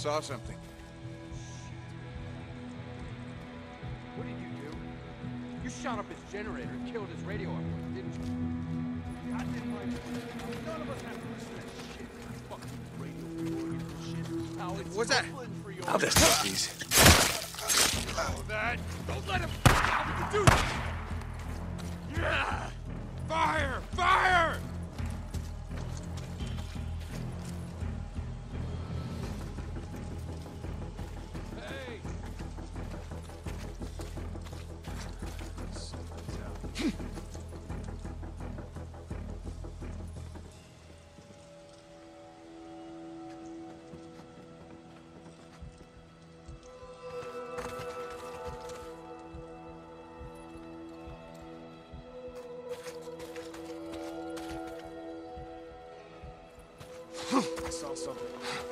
saw something. What did you do? You shot up his generator and killed his radio operator, didn't you? Goddamn right. None of us have to listen to that shit. Fucking radio shit. What's that? I'll just take these. Oh, that. Don't let him. How did you do that? Yeah! Fire! Fire! Hey! I saw something.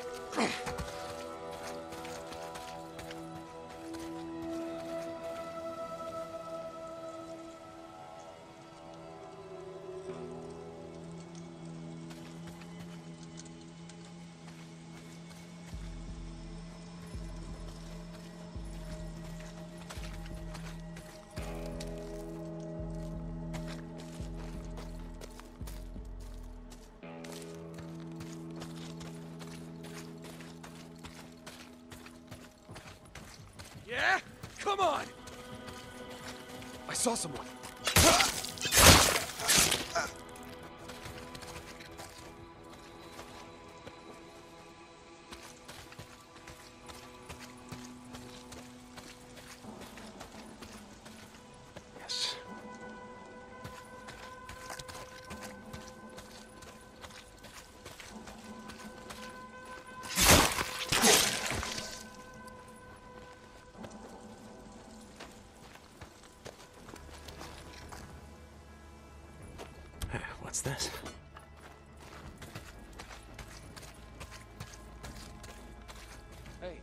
Yeah? Come on! I saw someone. Yes. What's this? Hey.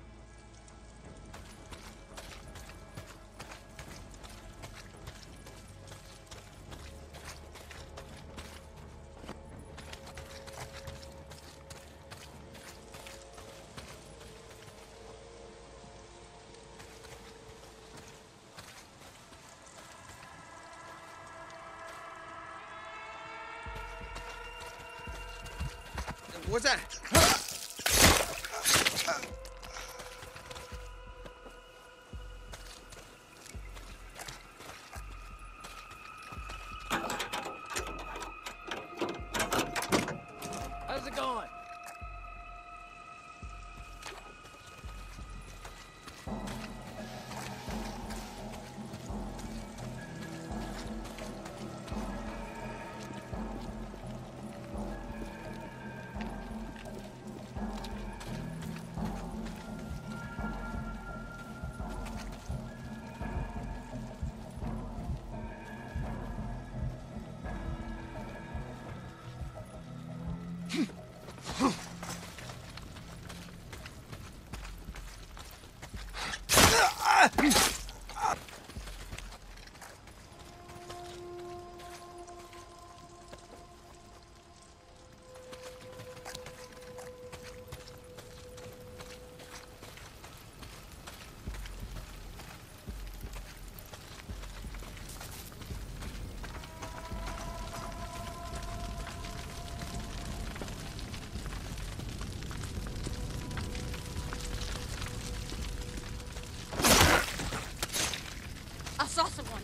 What's that? How's it going? I saw someone.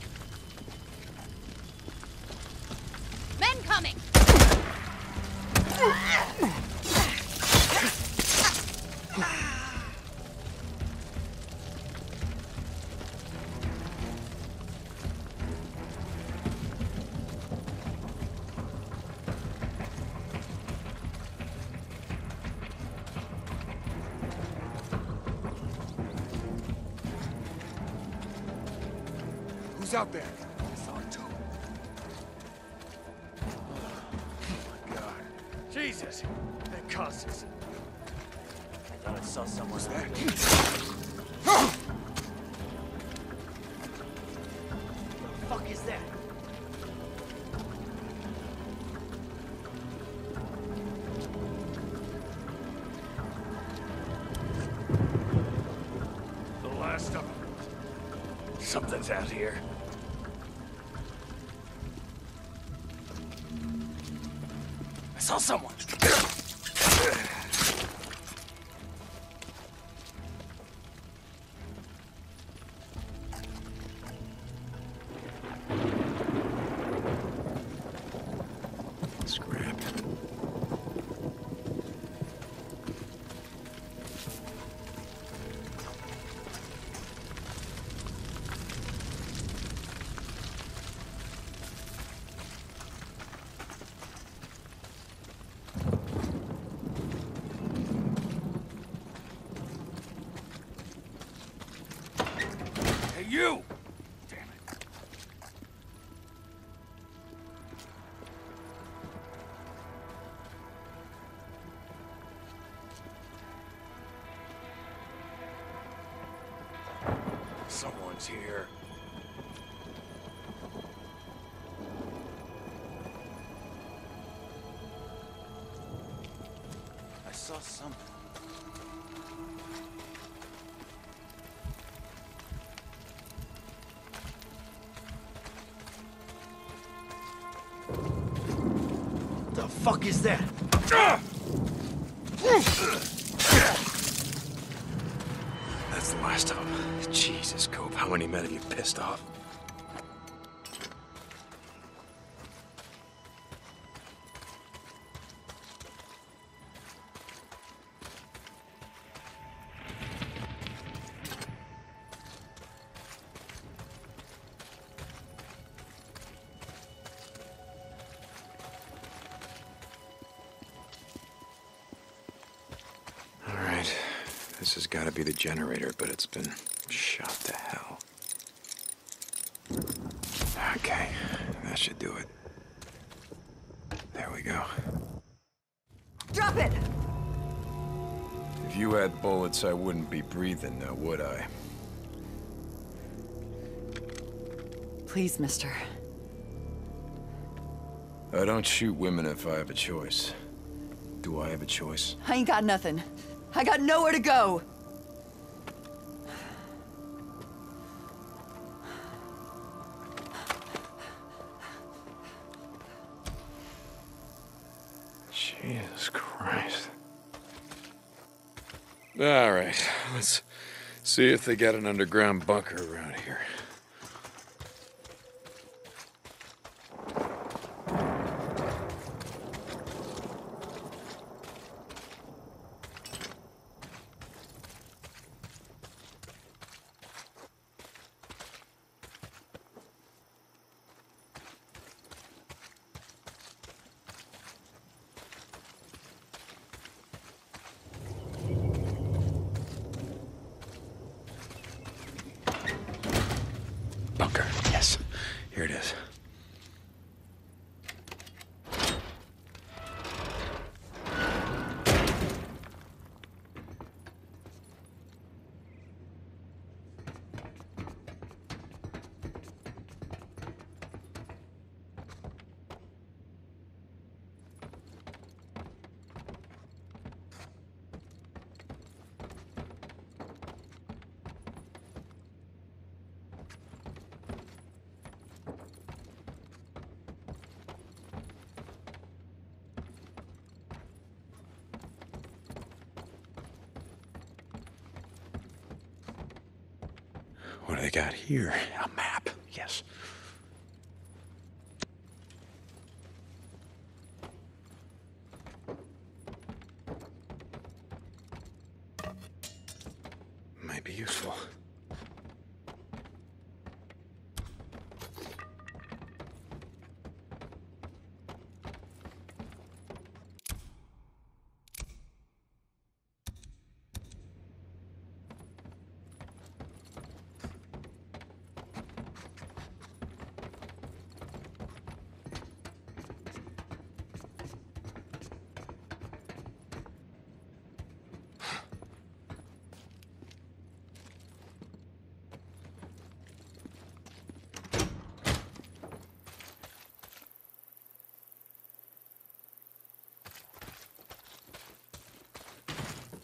Men coming! Who's out there? I saw it too. Oh my God. Jesus! That cost us. I thought I saw someone. What's that? What the fuck is that? live out here. I saw someone. Scrap. Hey, you! Damn it. Someone's here. I saw something. The fuck is that? That's the last of them. Jesus, Cope, how many men have you pissed off? All right, this has got to be the generator, but it's been shot to hell. Okay, that should do it. There we go. Drop it! If you had bullets, I wouldn't be breathing now, would I? Please, mister. I don't shoot women if I have a choice. Do I have a choice? I ain't got nothing. I got nowhere to go! Jesus Christ. All right, let's see if they got an underground bunker around here. Bunker, yes. Here it is. What do they got here? A map, yes. Might be useful.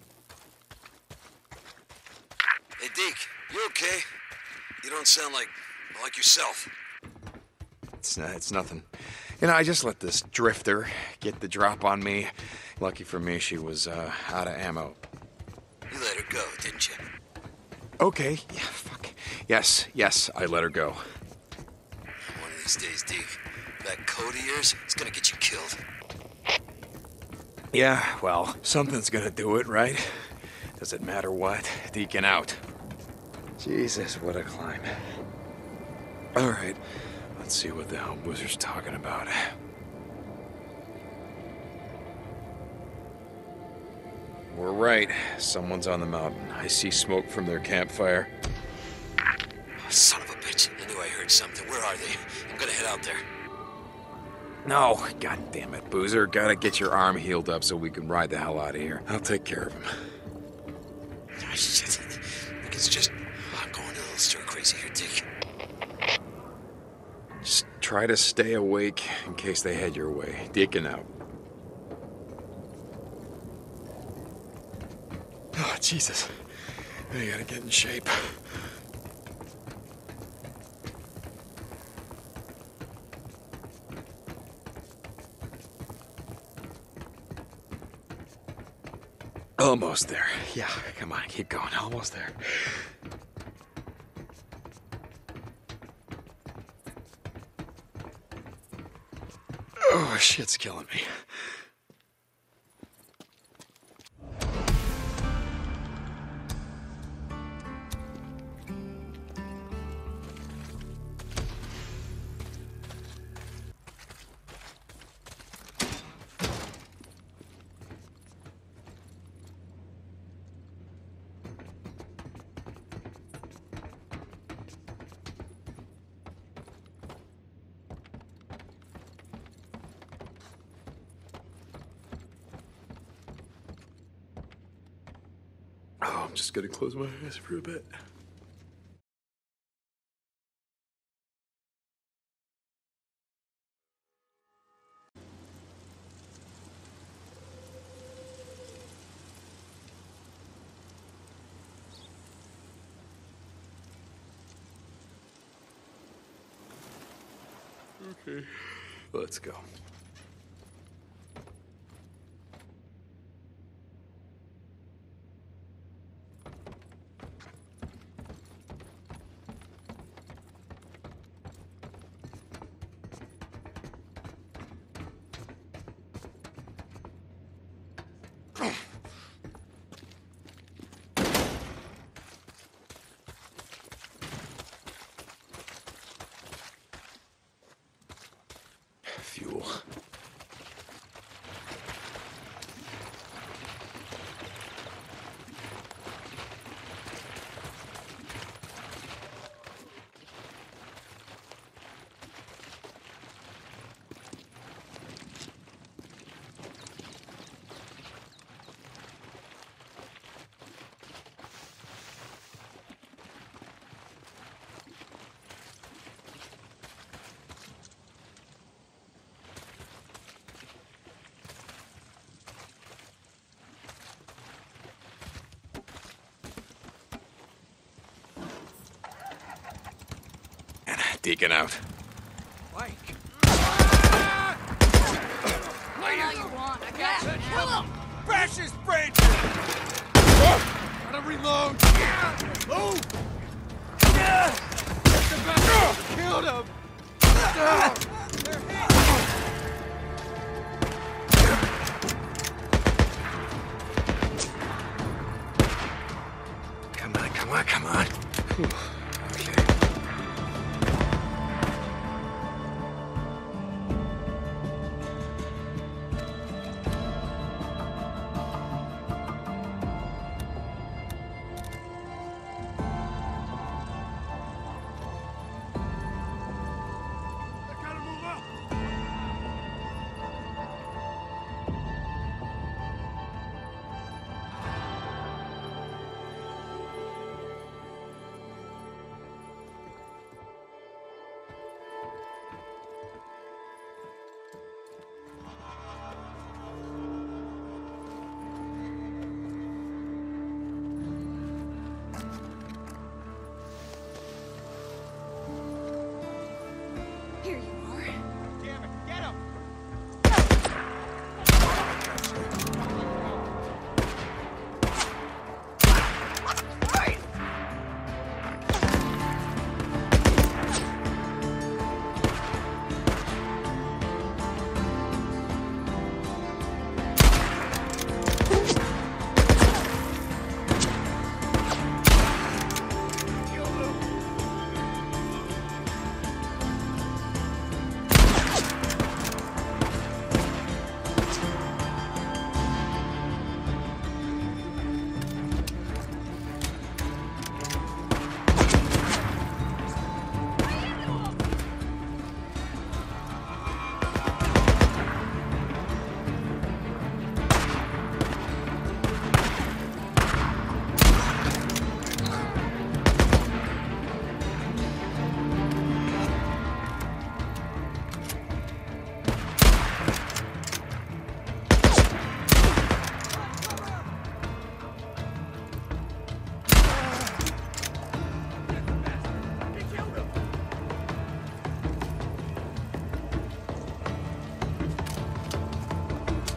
Hey, Deke, you okay? You don't sound like Like yourself. It's nothing. You know, I just let this drifter get the drop on me. Lucky for me, she was out of ammo. You let her go, didn't you? Okay, yeah, fuck. Yes, I let her go. One of these days, Deke, that code of yours, it's gonna get you killed. Yeah, well, something's gonna do it, right? Does it matter what? Deacon out. Jesus, what a climb. All right, let's see what the hell Boozer's talking about. We're right. Someone's on the mountain. I see smoke from their campfire. Son of a bitch. I knew I heard something. Where are they? I'm gonna head out there. No, god damn it, Boozer. Gotta get your arm healed up so we can ride the hell out of here. I'll take care of him. Ah, shit. I think it's just... I'm going a little stir-crazy here, Dick. Just try to stay awake in case they head your way. Deacon out. Oh, Jesus. I gotta get in shape. Almost there. Yeah, come on, keep going. Almost there. Oh, shit's killing me. Oh, I'm just gonna close my eyes for a bit. Okay, let's go. Fuel. Deacon out. Mike! All you want, I got you now. Bash his brains! Gotta reload! Move! Killed him! Come on. Whew. Okay. I gotta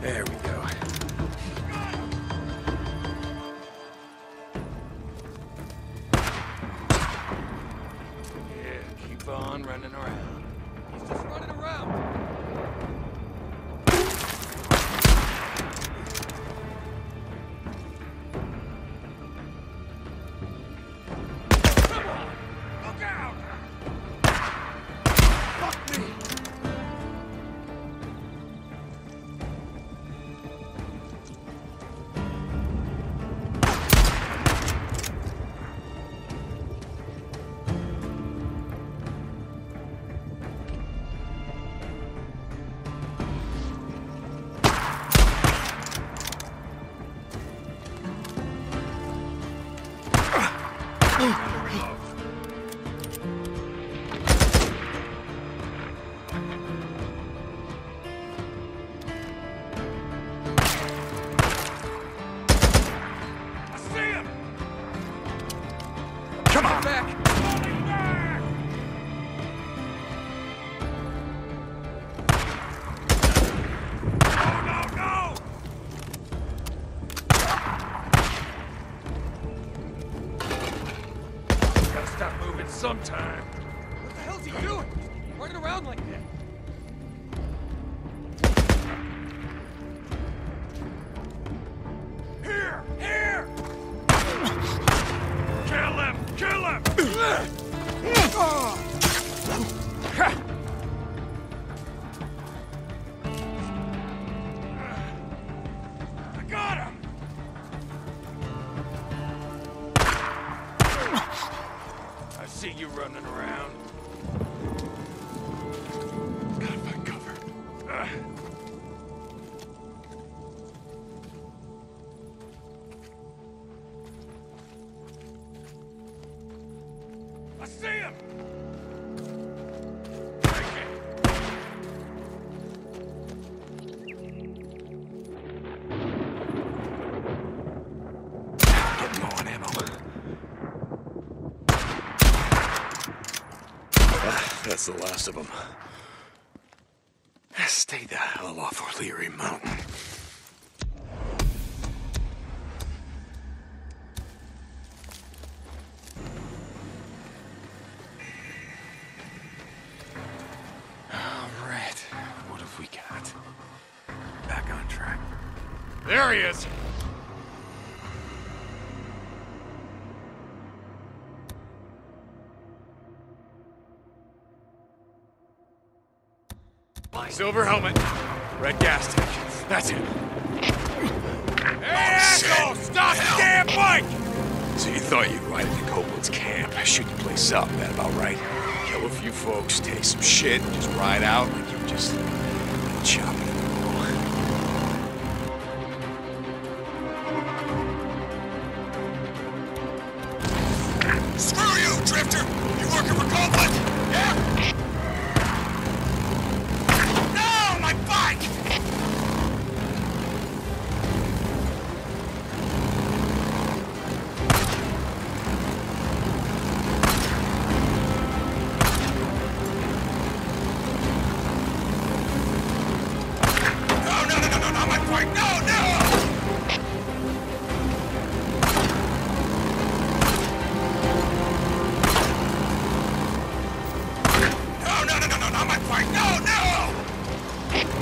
There we go. Yeah, keep on running around. He's just running around. Come on! Look out! Fuck me! Come on! Back! Falling back! No, no, no! Gotta stop moving sometime. What the hell's he doing? Running around like that? Here! Here! Kill him! Kill him! I got him! I see you running around. Gotta find cover. I see him! Getting low on ammo. That's the last of them. Stay the hell off O'Leary Mountain. Alright, what have we got? Back on track. There he is! Silver helmet, red gas tank. That's it. Hey, asshole! Stop the damn bike! So you thought you'd ride into Copeland's camp, shoot the place up, that about right? Kill a few folks, take some shit, and just ride out like you just chopping it at the wall. Screw you, Drifter! You working for Copeland? Yeah? No, my bike! No, not my bike! No, no! No, not my bike! No, no!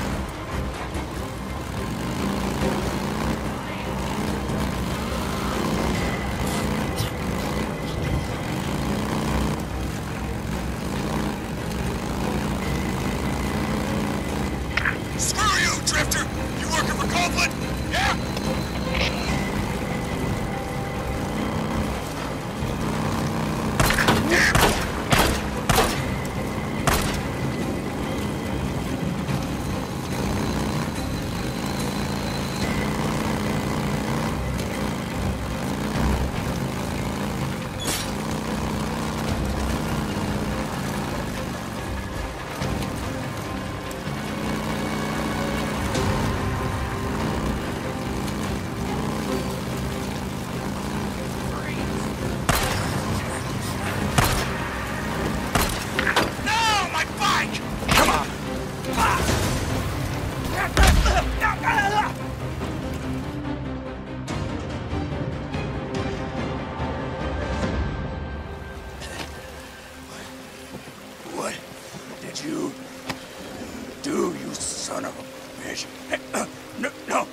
Screw you, Drifter! You working for Copeland? Yeah? son of a bitch. Hey, no.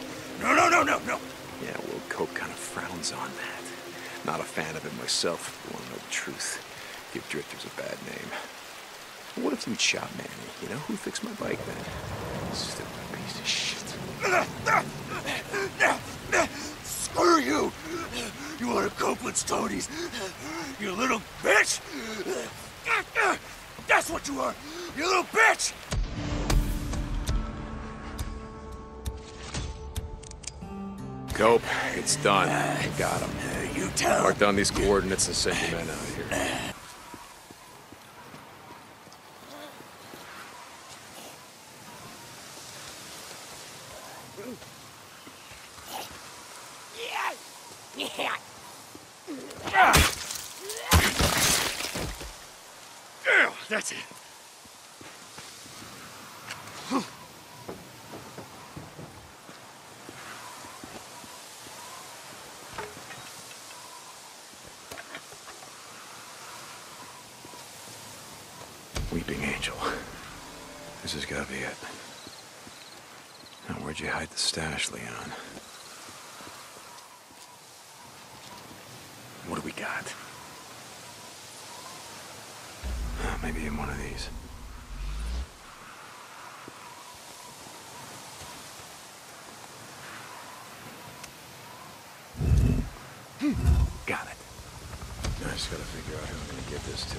Yeah, well, Cope kind of frowns on that. Not a fan of it myself, if you want to know the truth. Give drifters a bad name. What if you'd shot Manny? You know, who fixed my bike then? Stupid piece of shit. Screw you! You want to cope with Stonies? You little bitch! That's what you are! You little bitch! Cope, it's done. I got him. You tell. Mark down these coordinates and send your men out here. That's it. Weeping Angel. This has got to be it. Now, where'd you hide the stash, Leon? What do we got? Maybe in one of these. Got it. I just gotta figure out who I'm gonna get this to.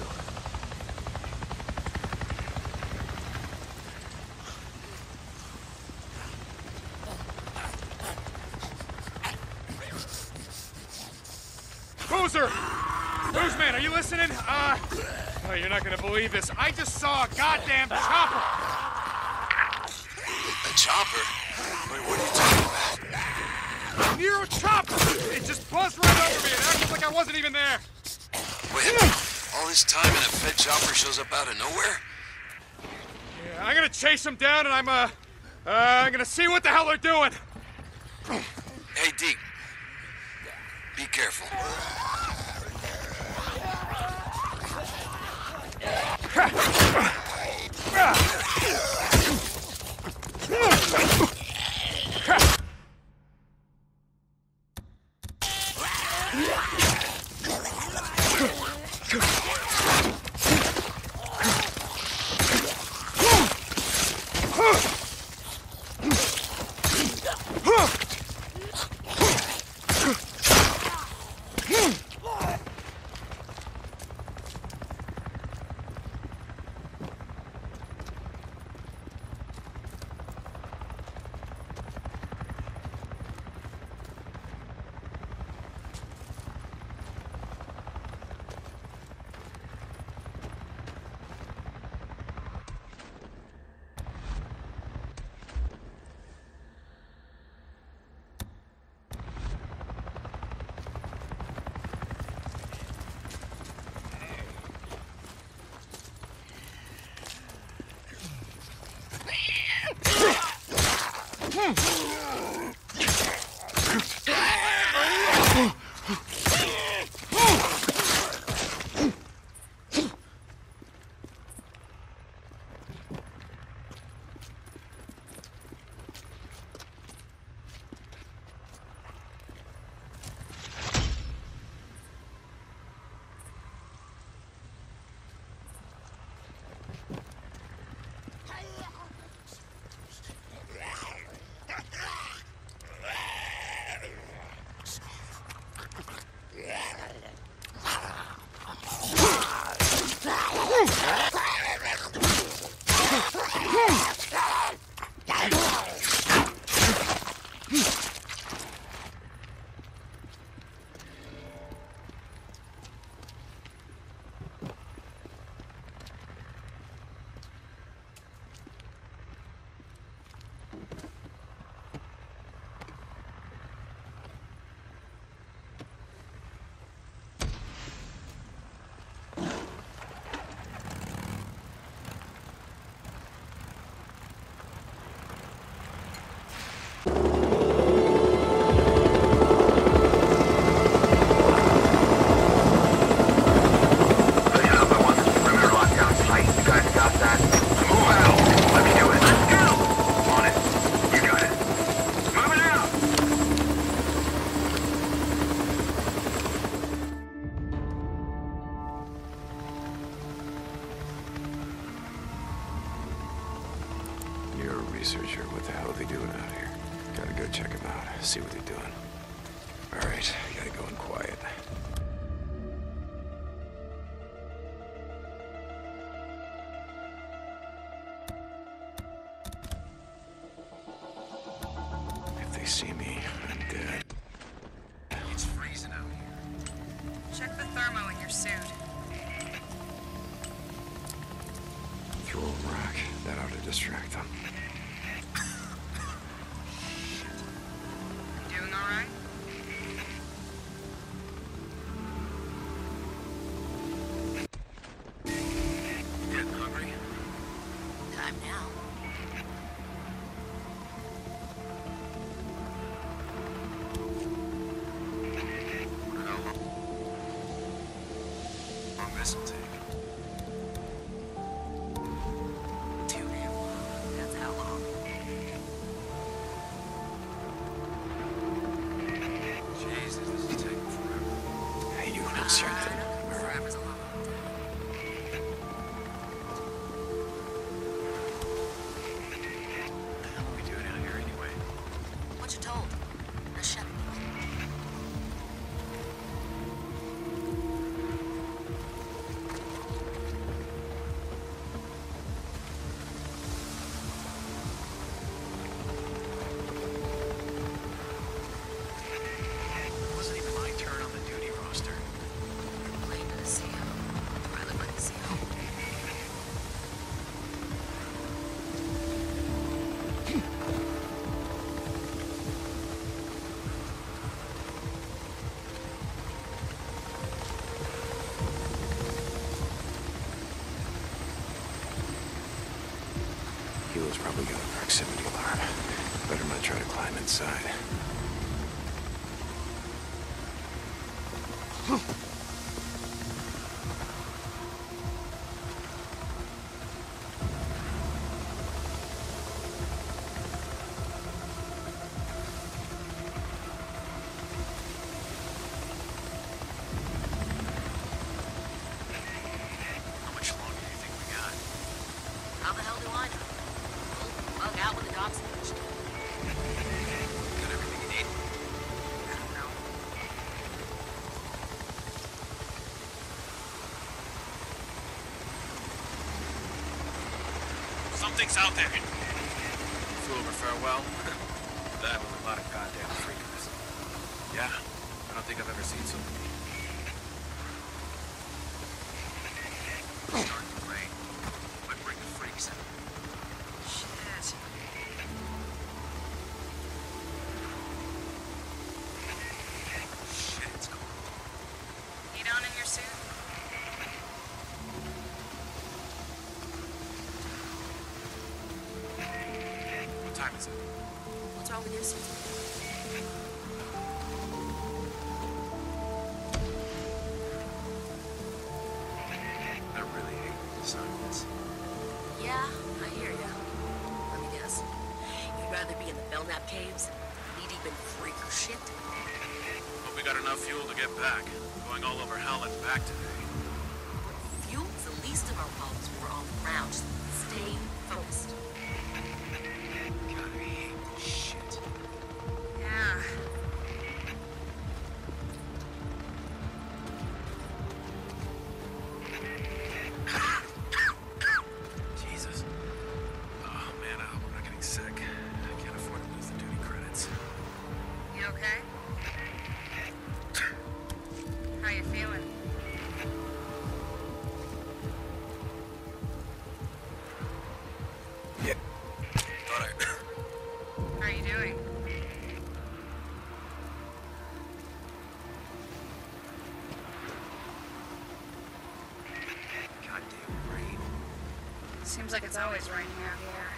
Boozer! Boozman, are you listening? Oh, you're not gonna believe this. I just saw a goddamn chopper! A chopper? Wait, what are you talking about? Near a chopper! It just buzzed right over me and acted like I wasn't even there! Wait, all this time and a Fed chopper shows up out of nowhere? Yeah, I'm gonna chase them down and I'm gonna see what the hell they're doing! Hey, Deke. Be careful. You're a researcher. What the hell are they doing out here? Gotta go check them out, see what they're doing. Alright, gotta go in quiet. If they see me, I'm dead. It's freezing out here. Check the thermo in your suit. Throw a rock. That ought to distract them. Doing all right? Getting hungry? Time now. How long this will take? Too damn long. That's outlaw. Jesus, this is taking forever. Hey, you know something. Forever's a long time. What the hell are we doing out here anyway? What you told? Now shut it. It wasn't even my turn on the duty roster. Playing to the CO. I look like a CO. Helo's probably got a proximity alarm. Better not try to climb inside. How much longer do you think we got? How the hell do I know? We'll bug out when the doc's finished. Got everything you need? I don't know. Something's out there. Flew over farewell. That was a lot of goddamn freakers. Yeah, I don't think I've ever seen so many. It's starting to rain. Might bring the freaks in. Shit. Shit, it's cold. Heat on in your suit? What time is it? What's wrong with your suit? I really hate these assignments. Yeah, I hear ya. Let me guess. You'd rather be in the Belknap caves, knee-deep in freaker shit? Hope we got enough fuel to get back. Going all over hell and back today. Fuel's the least of our problems when we're all around. Just stay focused. God, I hate this shit. Yeah. Jesus. Oh man, I hope I'm not getting sick. I can't afford to lose the duty credits. You okay? How you feeling? Yeah. Thought I... How are you doing? Goddamn rain. Seems like it's always raining out here.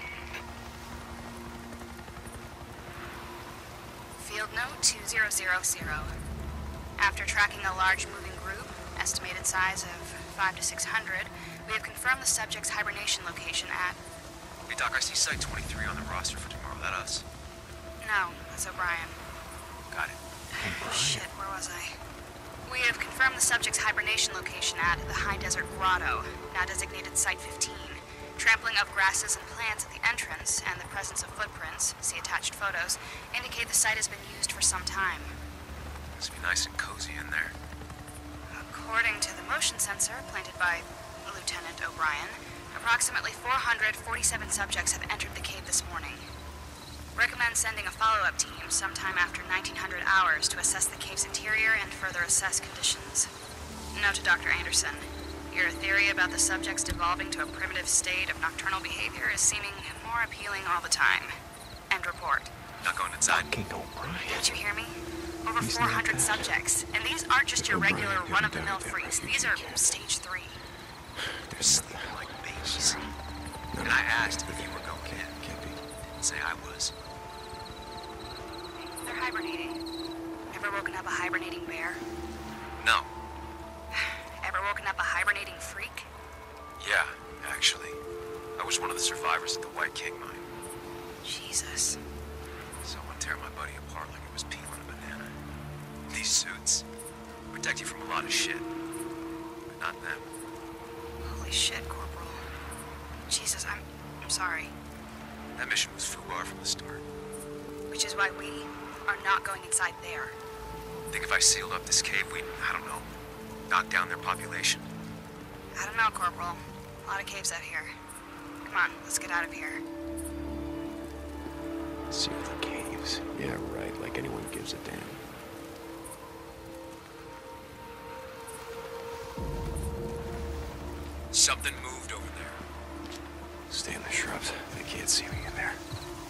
Field note 2000. After tracking a large moving group, estimated size of 500 to 600, we have confirmed the subject's hibernation location at... Hey Doc, I see Site 23 on the roster for tomorrow. That us? No, that's O'Brien. Got it. Shit, where was I? We have confirmed the subject's hibernation location at the High Desert Grotto, now designated Site 15. Trampling of grasses and plants at the entrance and the presence of footprints, see attached photos, indicate the site has been used for some time. Must be nice and cozy in there. According to the motion sensor planted by Lieutenant O'Brien, approximately 447 subjects have entered the cave this morning. Recommend sending a follow-up team sometime after 1900 hours to assess the cave's interior and further assess conditions. Note to Dr. Anderson, your theory about the subjects devolving to a primitive state of nocturnal behavior is seeming more appealing all the time. End report. Not going inside. Fucking O'Brien. Did you hear me? Over 400 subjects, and these aren't just your regular run-of-the-mill freaks. These are stage 3. There's something Like babies. And I asked if you were going in. Can't be. Say I was. They're hibernating. Ever woken up a hibernating bear? No. Ever woken up a hibernating freak? Yeah, actually. I was one of the survivors at the White King mine. Jesus. Someone tear my buddy apart like it was peeling a banana. These suits protect you from a lot of shit. But not them. Holy shit, Corporal. Jesus, I'm sorry. That mission was FUBAR from the start. Which is why we are not going inside there. Think if I sealed up this cave, we'd, I don't know, knock down their population? I don't know, Corporal. A lot of caves out here. Come on, let's get out of here. See the caves. Yeah, right. Like anyone gives a damn. Something moved over there. Stay in the shrubs. They can't see me in there.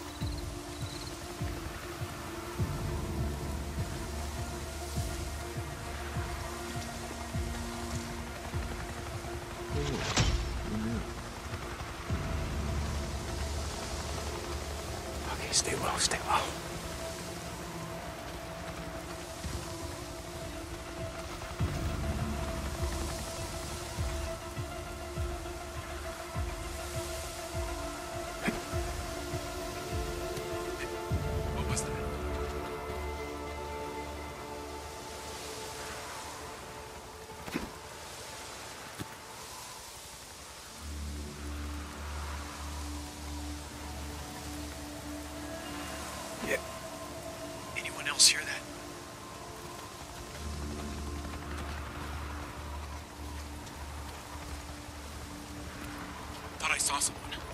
Okay, stay low, stay low. What was that? Yeah. Anyone else hear that? Thought I saw someone.